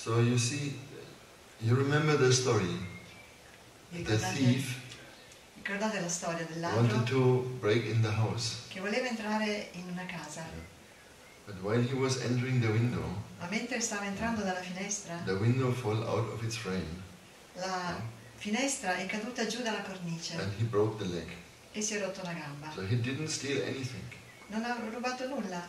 So you see, you remember the story. The thief Ricordate la storia del wanted ladro to break in the house. che voleva entrare in una casa, But while he was entering the window, ma mentre stava entrando dalla finestra, the window fell out of its frame la finestra è caduta giù dalla cornice and he broke the leg. e si è rotto una gamba. So he didn't steal anything. Non ha rubato nulla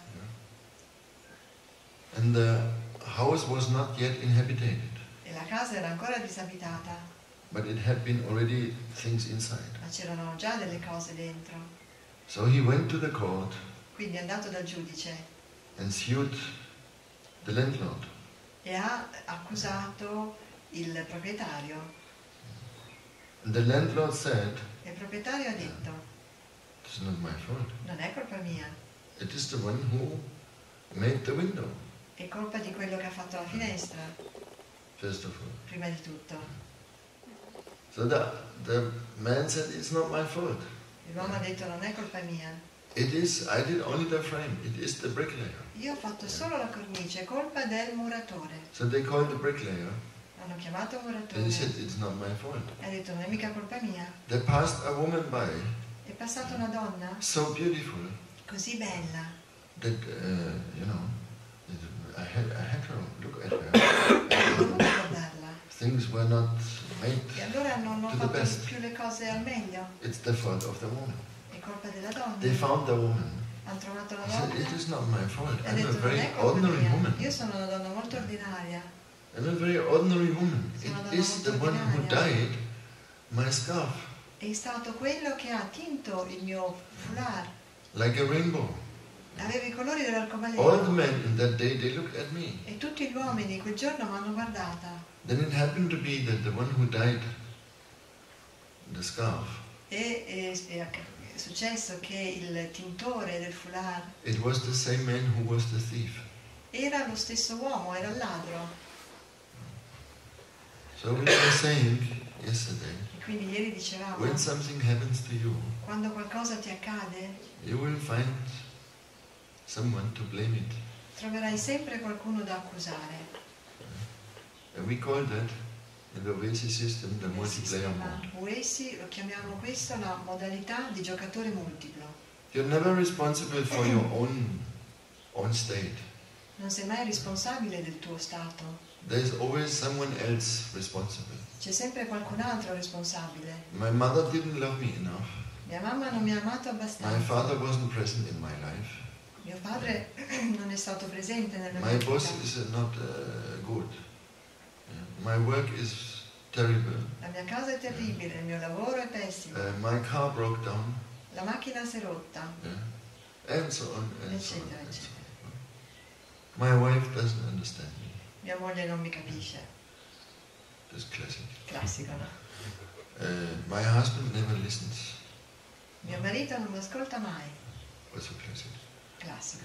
And the house was not yet inhabited, e la casa era ancora disabitata, but it had been already things inside. ma c'erano già delle cose dentro. So he went to the court Quindi è andato dal giudice and sued the landlord. e ha accusato il proprietario. And the landlord said, E il proprietario ha detto: "It's not my fault. non è colpa mia, It is the one who made the window, è colpa di quello che ha fatto la finestra, first of all." prima di tutto. So the man said, "It's not my fault. L'uomo ha detto: non è colpa mia, I did only the frame. It is the bricklayer." io ho fatto solo la cornice, è colpa del muratore. So they called the bricklayer Hanno chiamato il and he muratore said, "It's not my fault." e ha detto: non è mica colpa mia. There passed a woman by, È passata una donna so beautiful così bella that, I had to look at her. ho dovuto guardarla. Things were not made E allora non ho to the fatto best. più le cose al meglio. It's the fault of the woman. È colpa della donna. They found the woman. Hanno trovato la He said, "It donna is not my fault. e ha I'm a detto: non very è colpa ordinary mia, woman. io sono una donna molto ordinaria. I'm a very ordinary woman. Sono una It donna is the molto one who ordinaria. dyed my scarf, È stato quello che ha tinto il mio foulard. like a rainbow." Aveva i colori All the dell'arcobaleno. men in that day, they looked at me. E tutti gli uomini quel giorno mi hanno guardata. Then it happened to be that the one who dyed the scarf, È successo che il tintore del foulard it was the same man who was the thief. era lo stesso uomo, era il ladro. So we were saying yesterday, E quindi ieri dicevamo: when something happens to you, quando qualcosa ti accade, you will find someone to blame it. troverai sempre qualcuno da accusare. And we call that in the Vesi system the Nel multiplayer sistema mode. UESI lo chiamiamo questo la modalità di giocatore multiplo. You're never responsible for your own state. Non sei mai responsabile del tuo stato. There's always someone else responsible. C'è sempre qualcun altro responsabile. My mother didn't love me enough. Mia mamma non mi ha amato My abbastanza. father wasn't present in my life. Mio padre non è stato presente nella My mia boss vita. is not good. My work is terrible. La mia casa è terribile, il mio lavoro è pessimo. My car broke down. La macchina si è rotta, And so on and so on. eccetera, And so eccetera. on. My wife doesn't understand me. Mia moglie non mi capisce. That's classic. Classico, no? My husband never listens. Mio marito non mi ascolta mai. Also classic. Classico.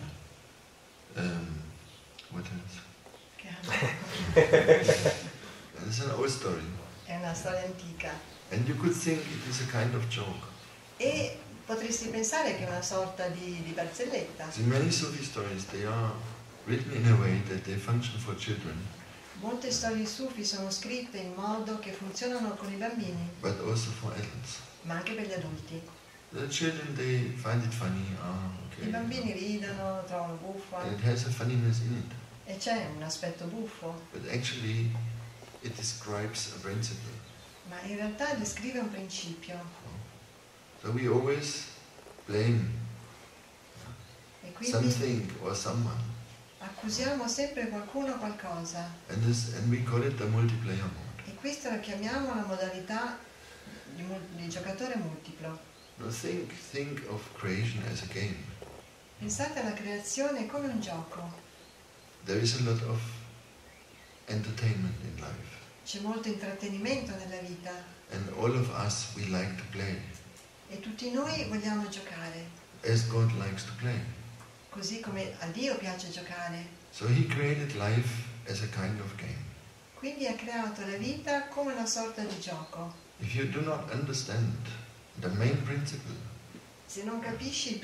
What else? Che altro? It's an old story. È una storia antica. And you could think it is a kind of joke. E potresti pensare che è una sorta di barzelletta. See, many Sufi stories, they are written in a way that they function for children, Molte storie sufi sono scritte in modo che funzionano con i bambini, but also for adults. ma anche per gli adulti. The children, they find it funny. I bambini ridono, trovano buffa And it has a funniness in it. e c'è un aspetto buffo, But actually, it describes a principle. ma in realtà descrive un principio. So we always blame E quindi something or someone. accusiamo sempre qualcuno o qualcosa. And we call it the multiplayer mode. E questo lo chiamiamo la modalità di giocatore multiplo. Now think of creation as a game. Pensate alla creazione come un gioco. There is a lot of entertainment in life. C'è molto intrattenimento nella vita And all of us, we like to play, e tutti noi vogliamo giocare, as God likes to play. così come a Dio piace giocare. So He created life as a kind of game. Quindi ha creato la vita come una sorta di gioco. If you do not understand the main principle, Se non capisci il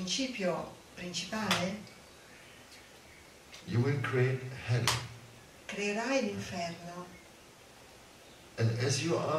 principio principale, you will create hell. creerai l'inferno. And as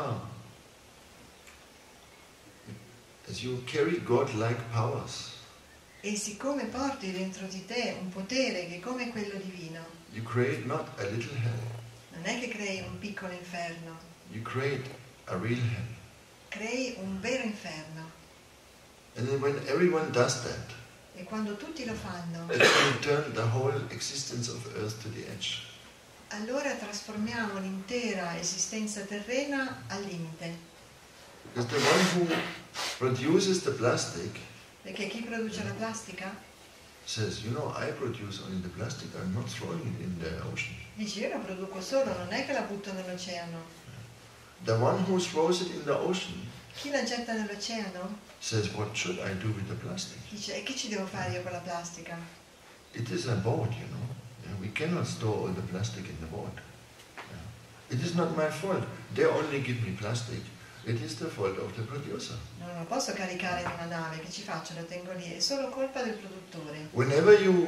you carry God-like powers, E siccome porti dentro di te un potere che è come quello divino, you create not a little hell, non è che crei un piccolo inferno, you create a real hell. crei un vero inferno. And then when everyone does that, E quando tutti lo fanno, it can turn the whole existence of Earth to the edge. allora trasformiamo l'intera esistenza terrena al limite. Because the one who produces the plastic Perché chi produce la plastica says, you know, I produce only the plastic, I'm not throwing it in the ocean. dice io la produco solo, non è che la butto nell'oceano. The one who throws it in the ocean Chi la getta nell'oceano says, what should I do with the plastic? dice e che ci devo fare io con la plastica? It is a boat, you know. Yeah, we cannot store all the plastic in the boat. Yeah. It is not my fault. They only give me plastic. It is the fault of the producer. Non lo posso caricare in una nave, che ci faccio? Lo tengo lì, è solo colpa del produttore. Whenever you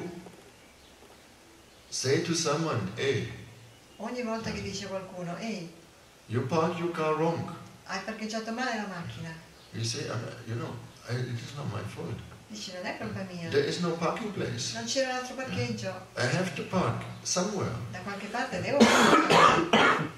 say to someone, hey, Ogni volta che dice qualcuno, ehi, you park your car wrong, hai parcheggiato male la macchina, you say, you know, it is not my fault. dici non è colpa mia, There is no parking place. non c'era un altro parcheggio, I have to park somewhere. da qualche parte devo parcheggiare.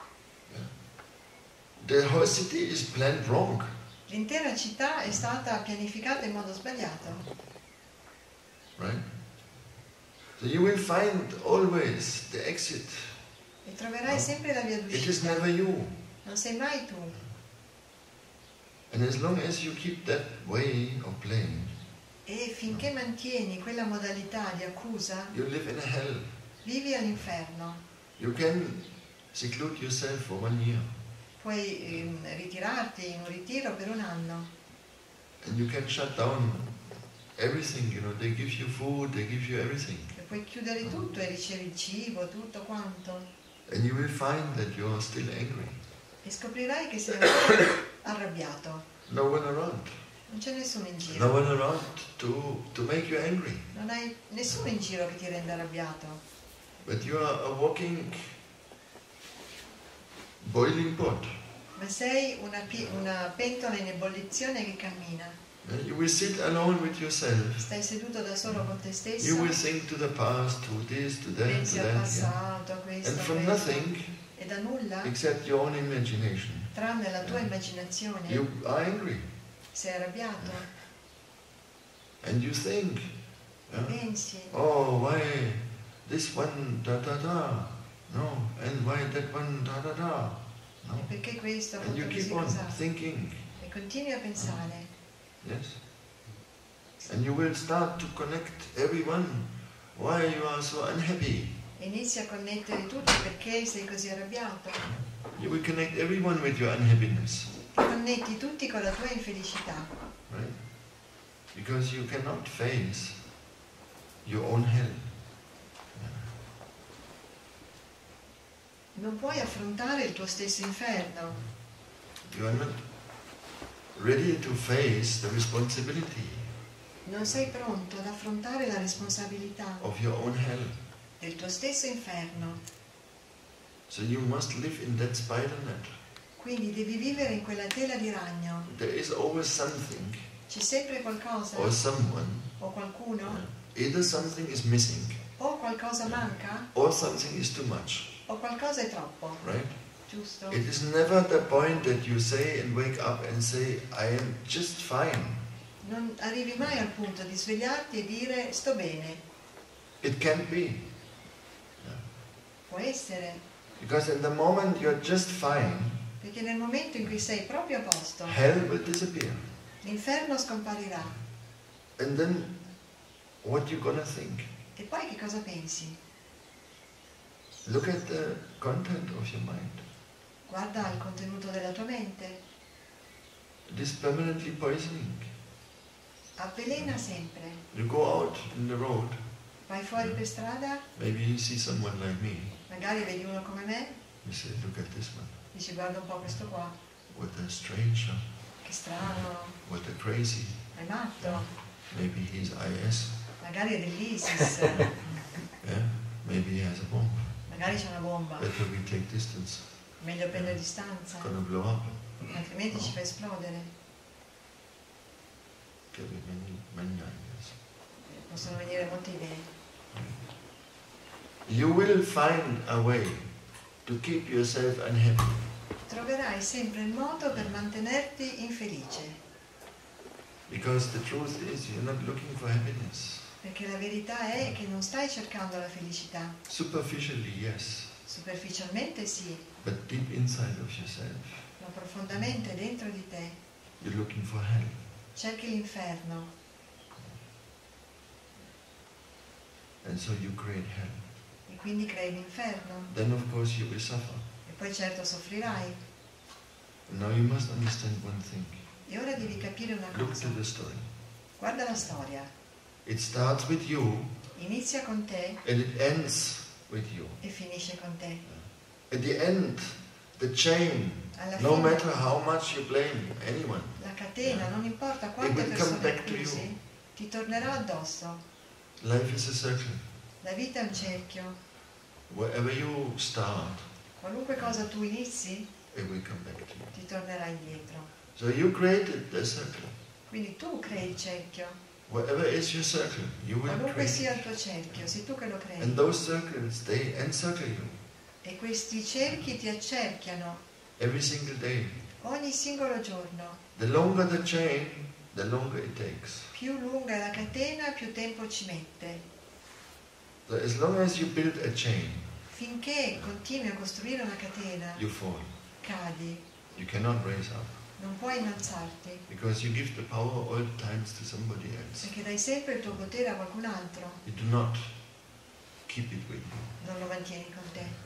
The whole city is planned wrong. L'intera città è stata pianificata in modo sbagliato. Right? So you will find always the exit. E troverai sempre la via It is d'uscita. never you. Non sei mai tu. And as long as you keep that way of playing, E finché mantieni quella modalità di accusa, you live in a hell. vivi all'inferno. You can seclude yourself for 1 year. Puoi ritirarti in un ritiro per un anno. And you can shut down everything, you know, they give you food, they give you everything. E puoi chiudere tutto e ricevi il cibo, tutto quanto. And you will find that you are still angry. E scoprirai che sei ancora arrabbiato. No one around. Non c'è nessuno in No giro. one around to make you angry. Non hai nessuno in giro che ti renda arrabbiato. But you are a walking boiling pot. Ma sei una pentola in ebollizione che cammina. You will sit alone with yourself. Stai seduto da solo con te stesso. You will think to the past, to this, to that, to Pensi al that. Yeah. passato, a questo, And a from quello. nothing, E da nulla, except your own imagination, tranne la tua immaginazione, you are angry. sei arrabbiato. And you think, E yeah, pensi, oh, why this one, da da da, no, and why that one, da da da, e no. perché questo ha And you fatto keep così on cos'ha? thinking, E continui a pensare. yes. And you will start to connect everyone, why you are so unhappy. E inizi a connettere tutti perché sei così arrabbiato. You will connect everyone with your unhappiness, Ti connetti tutti con la tua infelicità. right? Because you cannot face your own hell. Non puoi affrontare il tuo stesso inferno. You are not ready to face the responsibility Non sei pronto ad affrontare la responsabilità of your own hell. del tuo stesso inferno. So you must live in that spider net. Quindi devi vivere in quella tela di ragno. There is always something C'è sempre qualcosa or someone. o qualcuno Either something is missing o qualcosa manca or something is too much, o qualcosa è troppo, right? giusto? It is never the point that you say and wake up and say, I am just fine. Non arrivi mai al punto di svegliarti e dire sto bene. It can't be. Può essere, Because in the moment you're just fine, perché nel momento in cui sei proprio a posto, hell will disappear. l'inferno scomparirà. And then what you gonna think? E poi che cosa pensi? Look at the content of your mind. Guarda il contenuto della tua mente. It is permanently poisoning. Avvelena sempre. You go out in the road, Vai fuori per strada, maybe you see someone like me. magari vedi uno come me, You say, look at this one. dici guarda un po' questo qua, What a stranger. che strano, What a crazy. è matto, Maybe he's IS. magari è dell'ISIS, Yeah? Maybe he has a bomb. Magari c'è una bomba, better we take distance. meglio prendere distanza, It's gonna blow up. altrimenti ci fa esplodere. There will be many ideas. Possono venire molte idee. You will find a way to keep yourself unhappy. Troverai sempre il modo per mantenerti infelice, Because the truth is, you're not looking for happiness. perché la verità è che non stai cercando la felicità. Superficially, yes, Superficialmente sì, but deep inside of yourself, ma profondamente dentro di te you're looking for hell. cerchi l'inferno And so you create hell. e quindi crei l'inferno Then of course you will suffer. e poi certo soffrirai. Now you must understand one thing. E ora devi capire una Look cosa. to the story. Guarda la storia. It starts with you Inizia con te and it ends with you. e finisce con te. At the end, the chain, Alla no fine matter how much you blame anyone, la catena, non importa quante will come persone back to you. accusi, ti tornerà addosso. life is a circle. La vita è un cerchio. Wherever you start, Qualunque cosa tu inizi, it will come back to you. ti tornerà indietro. So you created the circle. Quindi tu crei il cerchio. Wherever is your circle, you will Qualunque create sia it. il tuo cerchio, sei tu che lo crei. And those circles, they encircle you E questi cerchi ti accerchiano every single day. ogni singolo giorno. The longer the chain, the longer it takes. Più lunga è la catena, più tempo ci mette. So as long as you build a chain, Finché continui a costruire una catena, you fall. cadi, You cannot raise up. non puoi innalzarti, Because you give the power all the times to somebody else. perché dai sempre il tuo potere a qualcun altro, You do not keep it with you. non lo mantieni con te.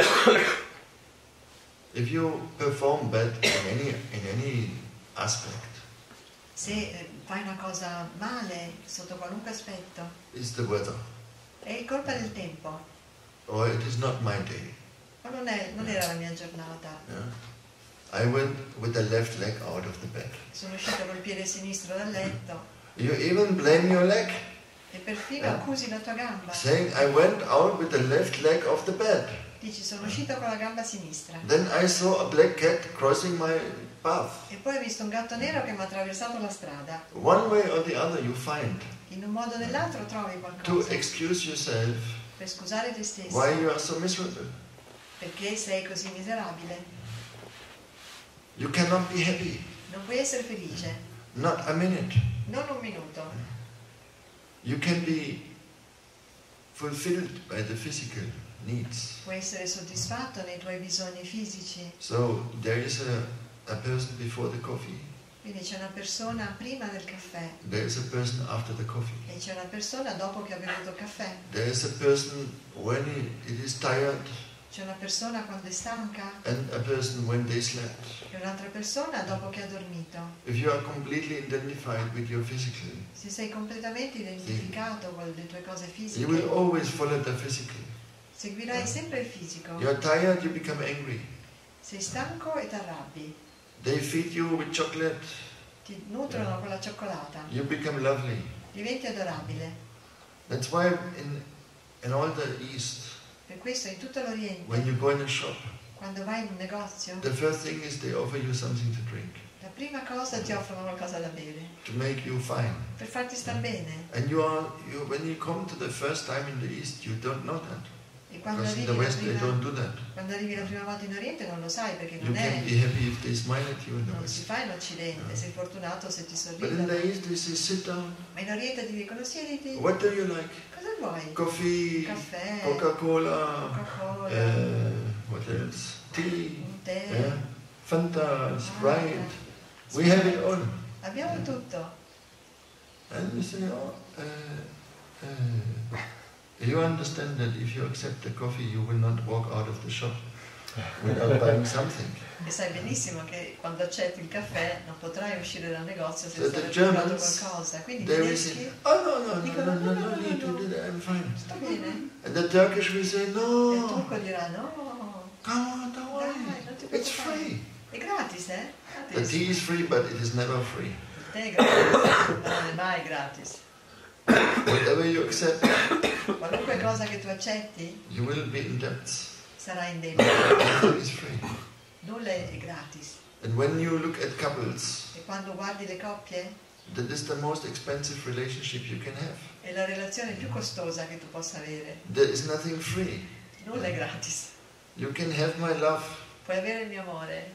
If you perform bad in any aspect, Se fai una cosa male sotto qualunque aspetto, it's the weather. è colpa del tempo, Or it is not my day. ma non era la mia giornata. Yeah? I went with the left leg out of the bed. Sono uscita col piede sinistro dal letto You even blame your leg, e perfino accusi la tua gamba. saying I went out with the left leg of the bed. Dici sono uscita con la gamba sinistra. Then I saw a black cat crossing my path. E poi ho visto un gatto nero che mi ha attraversato la strada. One way or the other you find In un modo o nell'altro trovi to qualcosa excuse yourself per scusare te stesso. why you are so miserable. Perché sei così miserabile. You cannot be happy, Non puoi essere felice. not a minute. Non un minuto. You can be fulfilled by the physical needs. Puoi essere soddisfatto nei tuoi bisogni fisici. So there is a person before the coffee, Quindi c'è una persona prima del caffè there is a person after the coffee. e c'è una persona dopo che ha bevuto il caffè. There is a person when it is tired C'è una persona quando è stanca and a person when they slept. e un'altra persona dopo che ha dormito. If you are completely identified with your physical, Se sei completamente identificato con le tue cose you will fisiche, always follow the physical. seguirai sempre il fisico. You are tired, you become angry. Sei stanco e ti arrabbi. They feed you with chocolate, Ti nutrono con la cioccolata. you become lovely. Diventi adorabile. That's why in all the East, Per questo in tutto l'Oriente, when you go in a shop, quando vai in un negozio, the first thing is they offer you something to drink la prima cosa ti offrono qualcosa da bere, to make you fine. per farti star bene. And when you come to the first time in the East, you don't know that. E quando Because in arrivi, the West they don't do that. la prima volta in Oriente non lo sai perché You non can è, be happy if they smile at you in the non si West. fa in Occidente, sei fortunato se ti But in the sorridono. East they say, sit down. Ma in Oriente ti dicono siediti, What do you like? cosa vuoi? Coffee, Caffè, Coca-Cola, Coca-Cola, what else? Tea, un tè, yeah, Fanta, Sprite. We have it all. abbiamo tutto. And you say, you understand that if you accept the coffee, you will not walk out of the shop without buying something. E sai benissimo che quando accetti il caffè non potrai uscire dal negozio So senza the aver comprato Germans, qualcosa. Quindi i they will tedeschi say, oh no, dicono no need to do that, I'm fine. sta bene. And the Turkish will say, E il no, turco dirà no, come on, don't worry, dai, non ti it's preoccupare. free. È gratis, eh? The Gratis. tea is free, but it is never free. Il tè è gratis, ma non è mai gratis. Whatever you accept, Qualunque cosa che tu accetti, you will be in debts. sarai in debito. Nothing is free. Nulla è gratis. And when you look at couples, E quando guardi le coppie, that is the most expensive relationship you can have. è la relazione più costosa che tu possa avere. There is nothing free. Nulla è gratis. You can have my love Puoi avere il mio amore,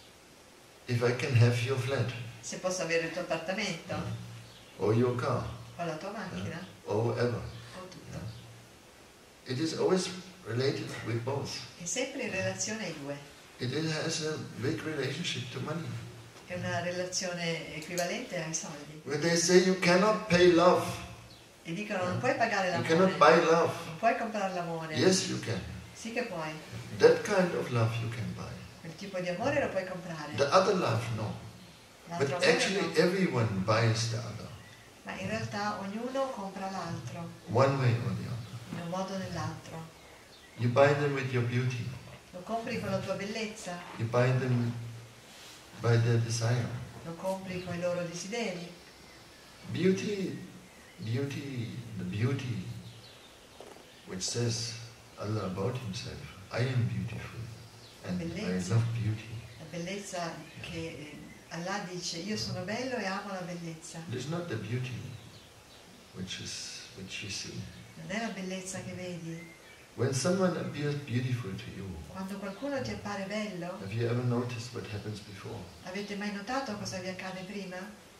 if I can have your flat, se posso avere il tuo appartamento, or your car, o la tua macchina, or whatever. o tutto. It is always related with both. È sempre in relazione ai due. It has a big relationship to money. È una relazione equivalente ai soldi. When they say you cannot pay love, E dicono non puoi pagare you l'amore, cannot buy love. non puoi comprare l'amore. Yes, you can. Sì che puoi. That kind of love you can buy. Quel tipo di amore lo puoi comprare. The other love, no. L'altro But amore actually, no. everyone buys the other, Ma in realtà ognuno compra l'altro, one way or the other. in un modo o nell'altro. You buy them with your beauty. Lo compri con la tua bellezza, You buy them by their desire. lo compri con i loro desideri. Beauty, the beauty which says Allah about himself, I am beautiful and I Bellezza. love beauty. La bellezza che Allah dice, io sono bello e amo la bellezza. It is not the beauty which you see. Non è la bellezza che vedi. When someone appears beautiful to you, Quando qualcuno ti appare bello, have you ever noticed what happens before? avete mai notato cosa vi accade prima?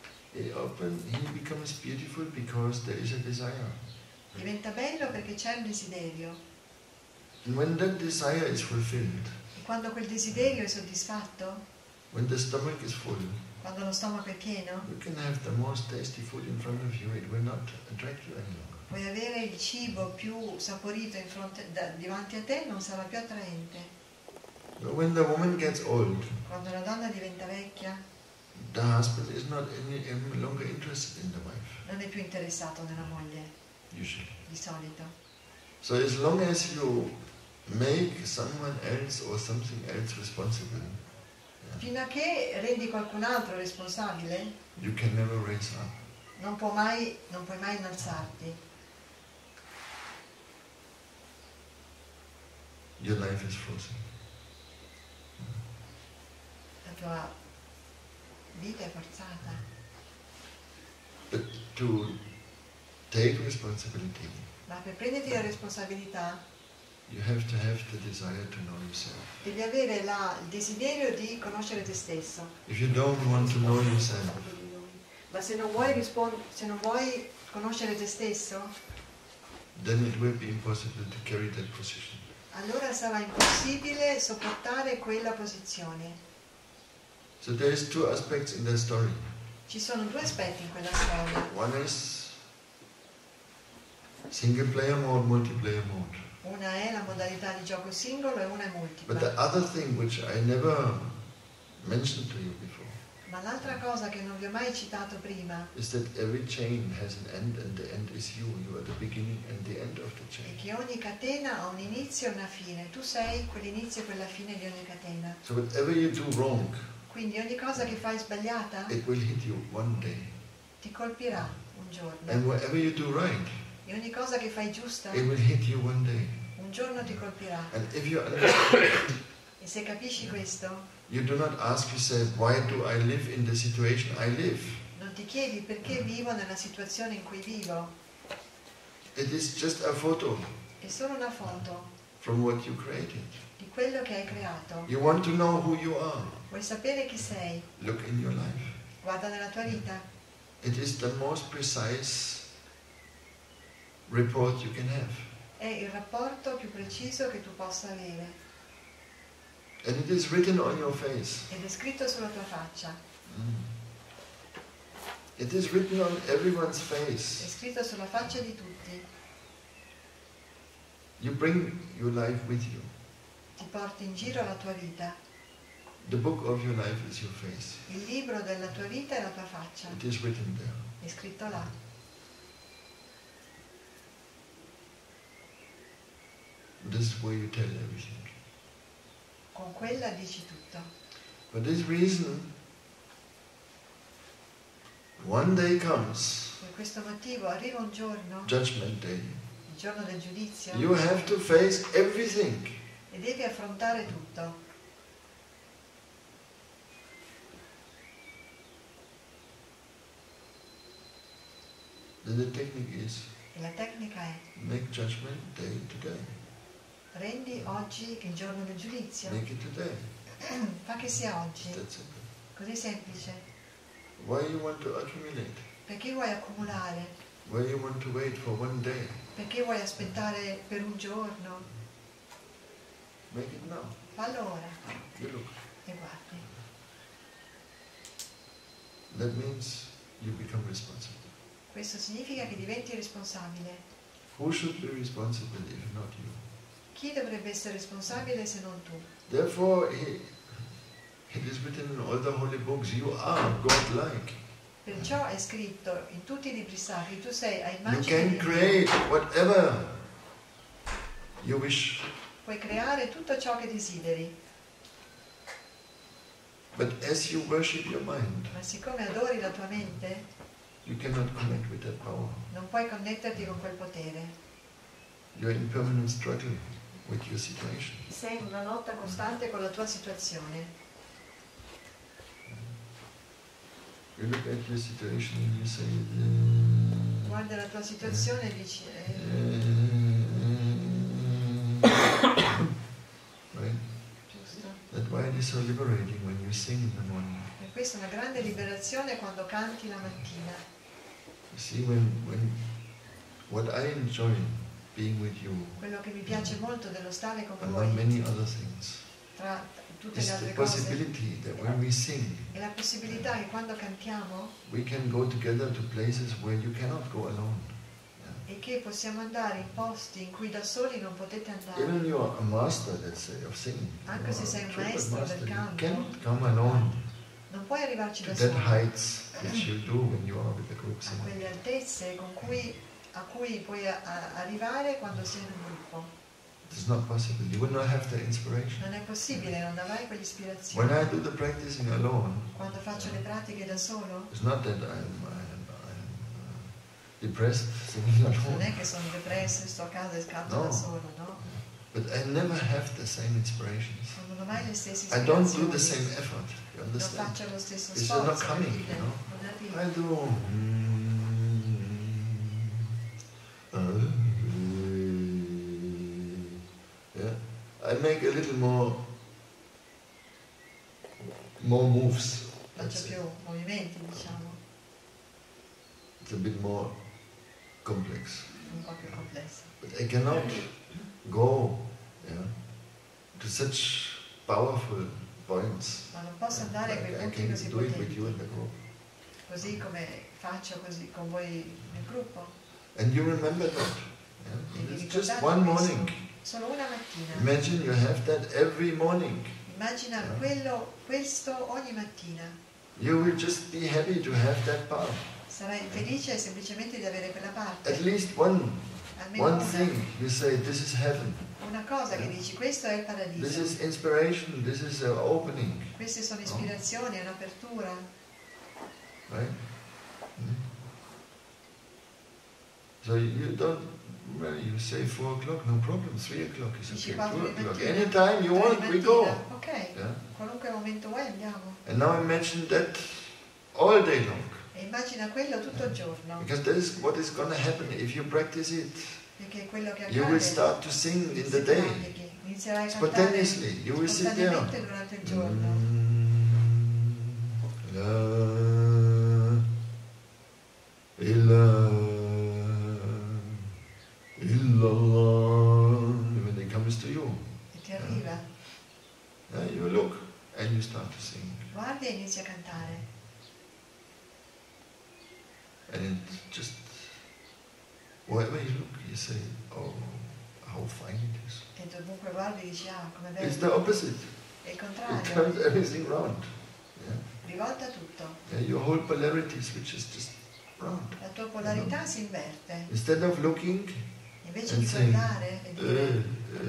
He becomes beautiful because there is a desire. Diventa bello perché c'è un desiderio. And when that desire is fulfilled, E quando quel desiderio è soddisfatto, when the stomach is full, quando lo stomaco è pieno, you can have the most tasty food in front of you, it will not attract you any longer. puoi avere il cibo più saporito davanti a te, non sarà più attraente. But when the woman gets old, Quando una donna diventa vecchia, the husband is not any longer interested in the wife, non è più interessato nella moglie, usually. di solito. So as long as you make someone else or something else responsible, Fino a che rendi qualcun altro responsabile, you can never raise up. non puoi mai innalzarti. Your life is frozen. La tua vita è forzata. But to take responsibility, Ma per prenderti la responsabilità you have to have the desire to know yourself. devi avere il desiderio di conoscere te stesso. If you don't want to know yourself, Ma se non vuoi conoscere te stesso, then it will be impossible to carry that position. allora sarà impossibile sopportare quella posizione. So there is two aspects in the story. Ci sono due aspetti in quella storia. One is single player mode, multiplayer mode. Una è la modalità di gioco singolo e una è But the multipla. other thing which I never mentioned to you before Ma l'altra cosa che non vi ho mai citato prima is that every chain has an end and the end is you. You are the beginning and the end of the è chain. che ogni catena ha un inizio e una fine. Tu sei quell'inizio e quella fine di ogni catena. So whatever you do wrong, Quindi ogni cosa che fai sbagliata it will hit you one day. ti colpirà un giorno. And whatever you do right, E ogni cosa che fai giusta it will hit you one day. un giorno ti colpirà. And if you understand, E se capisci questo, you do not ask yourself, why do I live in the situation I live? non ti chiedi perché vivo nella situazione in cui vivo. It is just a photo È solo una foto from what you created. di quello che hai creato. You want to know who you are? Vuoi sapere chi sei? Look in your life. Guarda nella tua vita. It is the most precise report you can have. È il rapporto più preciso che tu possa avere. And it is written on your face. Ed è scritto sulla tua faccia. It is written on everyone's È face. scritto sulla faccia di tutti. You bring your life with you. Ti porti in giro la tua vita. The book of your life is your face. Il libro della tua vita è la tua faccia. It is written there. È scritto là. This is where you tell everything. Con quella dici tutto. For this reason, one day comes Per questo motivo arriva un giorno, Judgment Day, il giorno del giudizio, you have to face everything. e devi affrontare tutto. The technique is E la tecnica è: make Judgment Day today. rendi oggi il giorno del giudizio, Make it today. fa che sia oggi, That's simple. così semplice. Why you want to accumulate? Perché vuoi accumulare? Why you want to wait for one day? Perché vuoi aspettare per un giorno? Make it now. Fallo ora You look. e guardi. That means you become responsible. Questo significa che diventi responsabile. Who should be responsible if not you? Chi dovrebbe essere responsabile se non tu? Therefore, it is written in all the holy books, you are God-like. Perciò è scritto in tutti i libri sacri, tu sei a You immagine can di Dio. create whatever you wish. Puoi creare tutto ciò che desideri, But as you worship your mind, ma siccome adori la tua mente, you cannot connect with that power. non puoi connetterti con quel potere. You're in permanent struggle with your situation. Sei in una lotta costante con la tua situazione. You look at your situation and you say, Guarda la tua situazione e dici, right? giusto? That's why it is so liberating when you sing in the morning. E questa è una grande liberazione quando canti la mattina. You see, what I enjoy being with you, Quello che mi piace molto dello stare con among voi, many other things, tra tutte le is the altre cose, possibility that when we sing, è la possibilità che quando cantiamo we can go together to places where you cannot go alone. e che possiamo andare in posti in cui da soli non potete andare. Even you are a master, let's say, of singing. Anche se sei un trumpet maestro master, del you canto, cannot come alone non puoi arrivarci to da that solo heights which you do when you are with a group a singing. quelle altezze a cui puoi arrivare quando sei in un gruppo. It's not possible. You will not have the inspiration. Non è possibile, non avrai quell'ispirazione. When I do the practicing alone, Quando faccio le pratiche da solo, it's not that I'm depressed singing non alone, è che sono depresso e sto a casa e canto No. da solo, no? but I never have the same inspirations. Non ho mai le stesse I don't do ispirazioni. the same effort. You Non understand? faccio lo stesso It's sforzo, not coming, capite? you know? Non arriva. I do. Yeah. I make a little more moves. Let's Faccio say. più movimenti, diciamo, It's a bit more complex. un po' più complessi. But I cannot go to such powerful points. Ma non posso andare a quei Like I punti can così do it with you in potenti, the group. così come faccio così con voi nel gruppo. And you remember that. E vi It's just ricordate one questo? morning. Solo una mattina. Imagine you have that every morning. Immagina questo ogni mattina. You will just be happy to have that power. Sarai felice semplicemente di avere quella parte. At least one Almeno thing you say, this is heaven. una cosa che dici, questo è il This paradiso. is inspiration. This is an opening. Queste sono ispirazioni, è un'apertura. Right? So you don't, well, you say 4 o'clock, no problem. 3 o'clock is Dici okay. 2 4 di o'clock. mattina. Anytime you 3 want, di we go. mattina. Ok, Yeah? qualunque momento vuoi andiamo. And now imagine that all day long. E immagina quello tutto il giorno, Because that is what is going to happen if you practice it. perché è quello che You will accade. start to sing in the Se day. pratichi, inizierai a cantare Spontaneously. You will sit there. spontaneamente durante il giorno. When it comes to you, E ti arriva, you look and you start to sing. guardi e inizi a cantare. And it just, wherever you look, you say, oh, how fine it is. E dovunque guardi dici, ah, come It's bello. the opposite. È il It contrario, turns everything round. Yeah? rivolta tutto. Your whole polarity switches just round. La tua polarità si inverte. Instead of looking Invece and di saying, guardare e dire,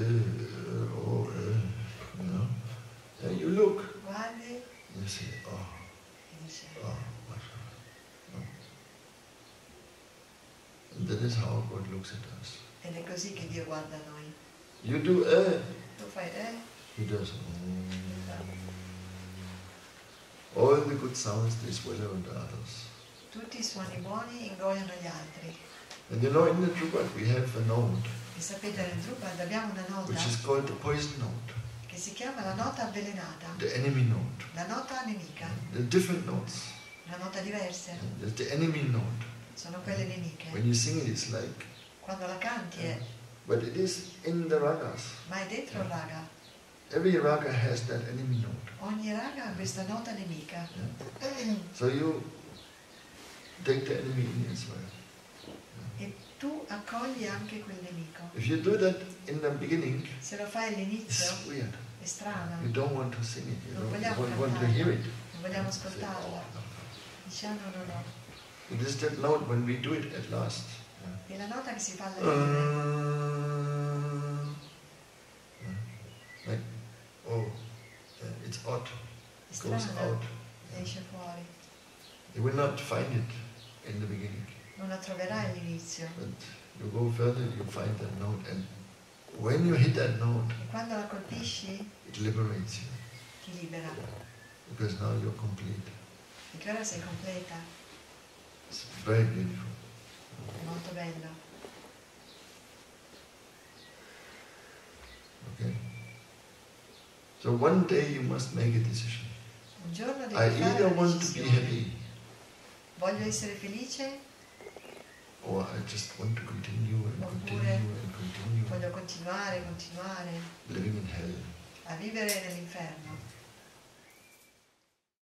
you know, you look, guardi you say, oh, e dici, oh, mashallah. No. that is how God looks at us. Ed è così che Dio guarda noi. You do Tu fai he does all the good sounds they swallow into others. tutti i suoni buoni ingoiano gli altri. And you know, in the Drupad we have a note E sapete, nel Drupad abbiamo una nota which is called the poison note, che si chiama la nota avvelenata, the enemy note. la nota nemica. There are different notes. La nota diverse There's the enemy note. sono quelle nemiche. When you sing it, it's like, Quando la canti è, but it is in the ragas. ma è dentro il raga. Every raga has that enemy note. Ogni raga ha questa nota nemica. So you take the enemy in as well. E tu accogli anche quel nemico. If you do that in the beginning, Se lo fai all'inizio it's weird. è strano, You don't want to sing it. You non don't vogliamo want to hear it. non vogliamo ascoltarla. Diciamo no. It is that note when we do it at last. È la nota che si fa alla fine. Like, oh, it's odd. È It goes strana, out. esce fuori. You will not find it in the beginning. Non la troverai all'inizio. But you go further, you find that note. And when you hit that note, E quando la colpisci it liberates you. ti libera. Because now you're complete. Perché ora sei completa. It's very beautiful. È molto bello. Okay? So one day you must make a decision. Un giorno devi I fare either una want to be decisione. happy Voglio essere felice, or I just want to continue and continue Oppure and continue voglio continuare living in hell. a vivere nell'inferno.